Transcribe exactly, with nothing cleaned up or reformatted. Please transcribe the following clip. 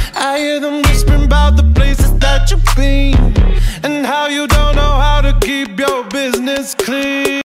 I hear them whispering about the places that you've been, and how you don't know how to keep your business clean.